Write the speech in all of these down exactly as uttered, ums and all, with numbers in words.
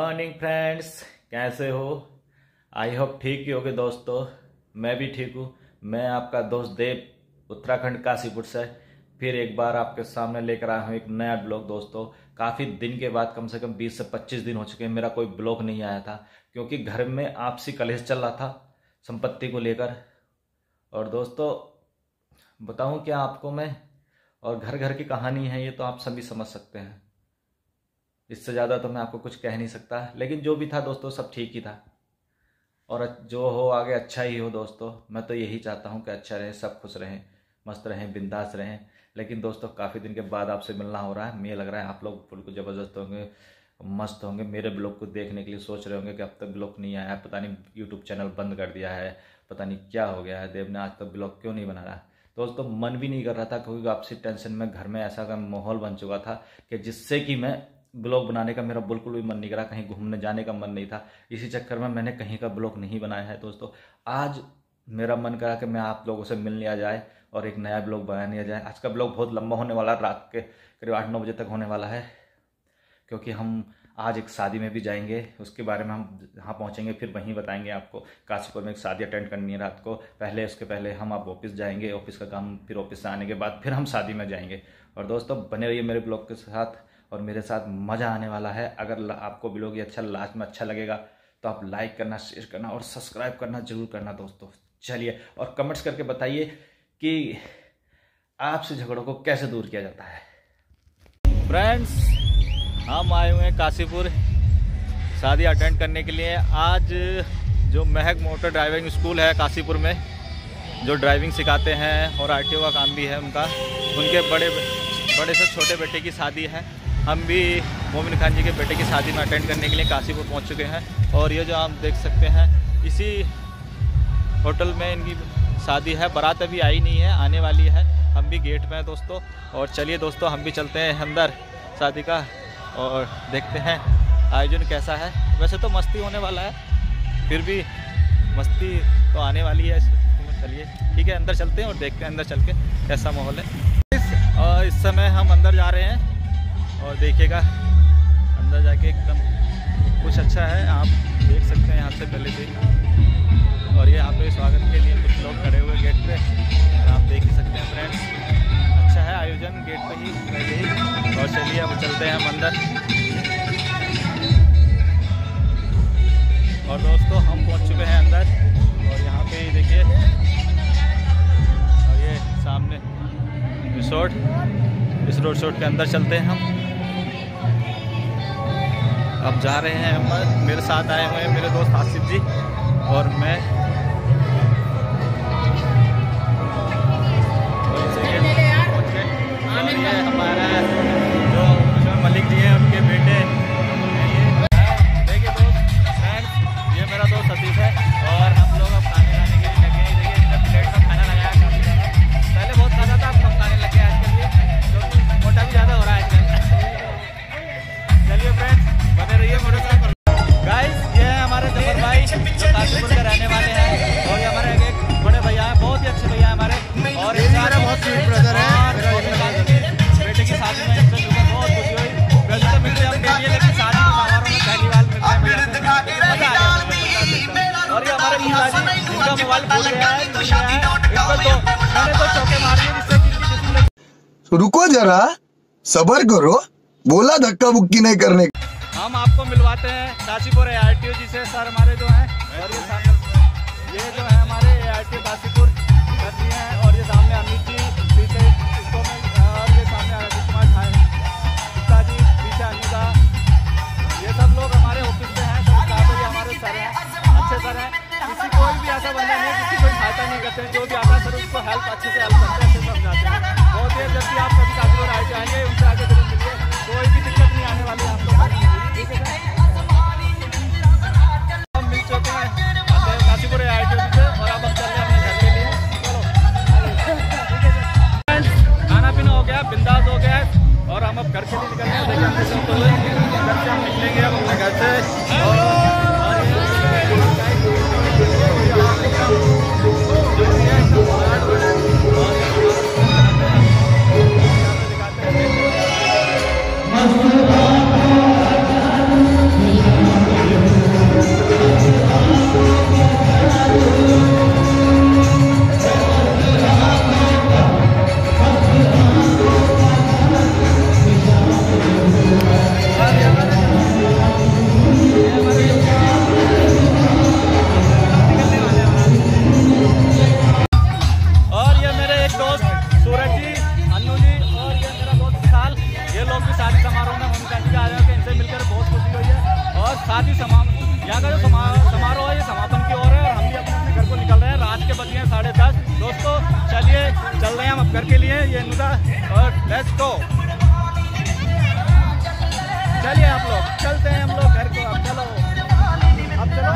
Morning friends, कैसे हो? I hope ठीक ही होगे दोस्तों। मैं भी ठीक हूँ। मैं आपका दोस्त देव उत्तराखंड काशीपुर से फिर एक बार आपके सामने लेकर आया हूँ एक नया ब्लॉग। दोस्तों काफ़ी दिन के बाद, कम से कम बीस से पच्चीस दिन हो चुके हैं मेरा कोई ब्लॉग नहीं आया था, क्योंकि घर में आपसी कलेश चल रहा था संपत्ति को लेकर। और दोस्तों बताऊँ क्या आपको मैं, और घर घर की कहानी है ये तो आप सभी समझ सकते हैं। इससे ज़्यादा तो मैं आपको कुछ कह नहीं सकता, लेकिन जो भी था दोस्तों सब ठीक ही था। और जो हो आगे अच्छा ही हो दोस्तों। मैं तो यही चाहता हूँ कि अच्छा रहे, सब खुश रहें, मस्त रहें, बिंदास रहें। लेकिन दोस्तों काफ़ी दिन के बाद आपसे मिलना हो रहा है। मुझे लग रहा है आप लोग बिल्कुल ज़बरदस्त होंगे, मस्त होंगे, मेरे ब्लॉग को देखने के लिए सोच रहे होंगे कि अब तक ब्लॉग नहीं आया है, पता नहीं यूट्यूब चैनल बंद कर दिया है, पता नहीं क्या हो गया है, देव ने आज तक ब्लॉग क्यों नहीं बना रहा। दोस्तों मन भी नहीं कर रहा था, क्योंकि आपसी टेंशन में घर में ऐसा का माहौल बन चुका था कि जिससे कि मैं ब्लॉग बनाने का मेरा बिल्कुल भी मन नहीं करा, कहीं घूमने जाने का मन नहीं था। इसी चक्कर में मैंने कहीं का ब्लॉग नहीं बनाया है। दोस्तों आज मेरा मन करा कि मैं आप लोगों से मिलने आ जाए और एक नया ब्लॉग बनाने आ जाए। आज का ब्लॉग बहुत लंबा होने वाला, रात के करीब आठ नौ बजे तक होने वाला है, क्योंकि हम आज एक शादी में भी जाएंगे। उसके बारे में हम जहाँ पहुँचेंगे फिर वहीं बताएंगे आपको। काशीपुर में एक शादी अटेंड करनी है रात को। पहले उसके पहले हम आप ऑफिस जाएंगे, ऑफिस का काम, फिर ऑफिस से आने के बाद फिर हम शादी में जाएंगे। और दोस्तों बने रहिए मेरे ब्लॉग के साथ, और मेरे साथ मज़ा आने वाला है। अगर आपको ब्लॉग ये अच्छा, लास्ट में अच्छा लगेगा तो आप लाइक करना, शेयर करना और सब्सक्राइब करना जरूर करना दोस्तों। चलिए और कमेंट्स करके बताइए कि आपसे झगड़ों को कैसे दूर किया जाता है। फ्रेंड्स हम आए हुए हैं काशीपुर शादी अटेंड करने के लिए। आज जो महक मोटर ड्राइविंग स्कूल है काशीपुर में, जो ड्राइविंग सिखाते हैं और आर टी ओ का काम भी है उनका, उनके बड़े बड़े से छोटे बेटे की शादी है। हम भी मोमिन खान जी के बेटे की शादी में अटेंड करने के लिए काशीपुर पहुंच चुके हैं। और ये जो आप देख सकते हैं इसी होटल में इनकी शादी है। बारात अभी आई नहीं है, आने वाली है। हम भी गेट में हैं दोस्तों। और चलिए दोस्तों हम भी चलते हैं अंदर शादी का और देखते हैं आयोजन कैसा है। वैसे तो मस्ती होने वाला है, फिर भी मस्ती तो आने वाली है। चलिए ठीक है, अंदर चलते हैं और देखते हैं अंदर चल के कैसा माहौल है। और इस समय हम अंदर जा रहे हैं और देखिएगा अंदर जाके एकदम कुछ अच्छा है, आप देख सकते हैं यहाँ से पहले से। और ये यहाँ पे स्वागत के लिए कुछ लोग खड़े हुए गेट पे, आप देख ही सकते हैं फ्रेंड्स। अच्छा है आयोजन गेट पे ही पहले ही। और चलिए अब चलते हैं हम अंदर। और दोस्तों हम पहुँच चुके हैं अंदर, और यहाँ पे देखिए, और ये सामने रिसोर्ट, इस रिसोर्ट के अंदर चलते हैं हम। अब जा रहे हैं हम, मेरे साथ आए हुए हैं मेरे दोस्त आसिफ जी और मैं। और ये हमारा जो कुशल मलिक जी हैं उनके बेटे। देखिए दोस्त फ्रेंड्स, ये मेरा दोस्त सतीश है और हम लोग अब खाने खाने के लिए लगे हैं। देखिए इनका प्लेट में खाना लगाया काफ़ी ज़्यादा, पहले बहुत खाना था, अब कम खाने लगे हैं आजकल, ये क्योंकि मोटा भी ज़्यादा हो रहा है आजकल। चलिए फ्रेंड्स बने रहिए मेरे साथ। गाइस ये है हमारे जफर भाई जो काशीपुर के रहने वाले हैं, और ये हमारे एक बड़े भैया हैं, बहुत ही अच्छे भैया हमारे। और ये मेरा बहुत स्वीट ब्रदर है। बेटे की शादी में इनसे जुड़ा, बहुत खुशी हुई। वैसे तो मिलते हम डेली, लेकिन शादी के समारोह में पहली बार मिलते हैं, मजा आ गया। और ये हमारे पिताजी जिनका मोबाइल भूल गया है, इस पर तो मैंने तो चौके मार दिए जिससे कि रुको जरा सब्र करो, बोला धक्का बुक्की नहीं करने। हम आपको मिलवाते हैं Kashipur A R T O ji से, सर हमारे जो हैं। और ये सामने ये जो है हमारे A R T O Kashipur कर दिए हैं। और ये सामने अमित जी पीछे इसको में, और ये सामने अरविंद कुमार भाई पिताजी पीछे अनिता, ये सब लोग हमारे ऑफिस में हैं। सब यहाँ पे ये हमारे सर हैं, अच्छे सर हैं। किसी कोई भी ऐसा बंदा नहीं है किसी कोई सहायता नहीं करते हैं। जो भी आता है सर उसको हेल्प अच्छे से हेल्प करते हैं, अच्छे से समझाते हैं। बहुत ही जब भी आप कभी काशीपुर आए जाएंगे उनसे आगे जरूर मिलिए, कोई भी दिक्कत नहीं आने वाली है आप लोग। हम मिल चुके हैं काशीपुर आई टी से, और अब हम चल रहे हैं अपने घर के लिए। चलो खाना पीना हो गया, बिंदास हो गया है, और हम अब घर के लिए निकल रहे हैं। देखिए हमने सब तो घर से हम निकलेंगे अब अपने घर से। और दिखाते हैं यहाँ का जो समारोह है ये समापन की ओर है और हम भी अपने अपने घर को निकल रहे हैं। रात के बज गए साढ़े दस। दोस्तों चलिए चल रहे हैं हम अब घर के लिए, ये नुदा और लेट्स गो। चलिए आप लोग, चलते हैं हम लोग घर को। अब चलो अब चलो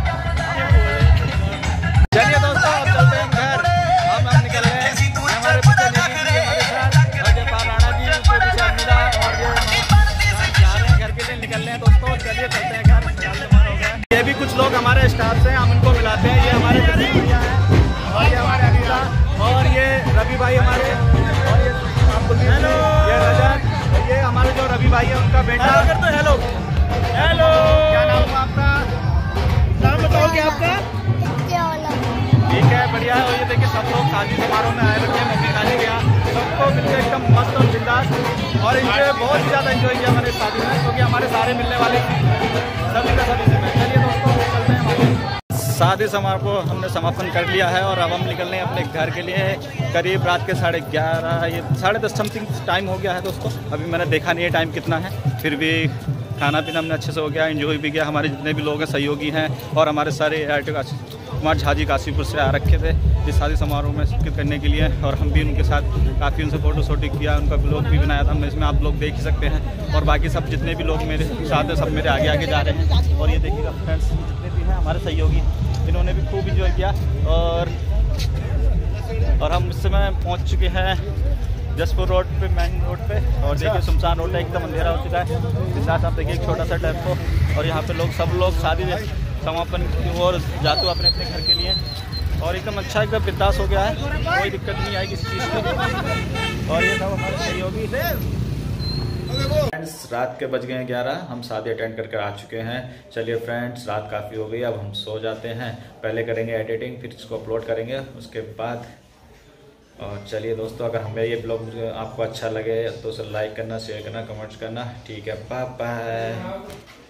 चलिए दोस्तों, अब चलते हैं घर। हम अब निकल रहे हैं। हमारे पीछे हमारे साथ अजय पाल राणा जी, उसके पीछे अमिता और ये जा रहे हैं घर के लिए, निकल रहे हैं दोस्तों। चलिए चलते हैं घर। हो गया। ये भी कुछ लोग हमारे स्टाफ से हम उनको मिलाते हैं। ये हमारे भैया हैं और ये हमारे अनिता और ये रवि भाई हमारे, और ये आपको ये रजत, ये हमारे जो रवि भाई है उनका बेटा। हेलो हेलो, क्या नाम है आपका? नाम बताओगे आपका? ठीक है, बढ़िया है। और ये देखिए सब लोग शादी समारोह में आए रखे हैं, मम्मी खाने गया, सबको मिलकर एकदम मस्त और बिंदास और इन्होंने बहुत ही ज़्यादा एंजॉय किया हमारे शादी में, क्योंकि हमारे सारे मिलने वाले सभी का सभी से। चलिए दोस्तों चलते हैं हमारे शादी समारोह को हमने समापन कर लिया है और अब हम निकल रहे हैं अपने घर के लिए। करीब रात के साढ़े ग्यारह ये साढ़े दस समथिंग टाइम हो गया है दोस्तों। अभी मैंने देखा नहीं है टाइम कितना है, फिर भी खाना पीना हमने अच्छे से हो गया, एंजॉय भी किया। हमारे जितने भी लोग हैं सहयोगी हैं और हमारे सारे कुमार झा जी काशीपुर से आ रखे थे इस शादी समारोह में शिरकत करने के लिए और हम भी उनके साथ काफ़ी उनसे फ़ोटो शूटिंग किया, उनका ब्लॉग भी बनाया था। इसमें आप लोग देख ही सकते हैं और बाकी सब जितने भी लोग मेरे साथ हैं सब मेरे आगे आगे जा रहे हैं। और ये देखिएगा फ्रेंड्स जितने भी हैं हमारे सहयोगी, इन्होंने भी खूब इंजॉय किया। और और हम इस समय पहुँच चुके हैं जसपुर रोड पे, मेन रोड पे। और देखिए सुनसान रोड है, एकदम अंधेरा हो चुका है। इसके साथ आप देखिए एक छोटा सा टेम्पो और यहाँ पे लोग सब लोग शादी समापन की ओर जाते अपने अपने घर के लिए और एकदम अच्छा एकदम बिंदास हो गया है, कोई दिक्कत नहीं आई किसी चीज़ की। और ये सब हमारे सहयोगी। फ्रेंड्स रात के बज गए ग्यारह, हम शादी अटेंड करके आ चुके हैं। चलिए फ्रेंड्स रात काफ़ी हो गई, अब हम सो जाते हैं। पहले करेंगे एडिटिंग, फिर इसको अपलोड करेंगे उसके बाद। और चलिए दोस्तों, अगर हमें ये ब्लॉग आपको अच्छा लगे तो उसे लाइक करना, शेयर करना, कमेंट्स करना। ठीक है, बाय बाय।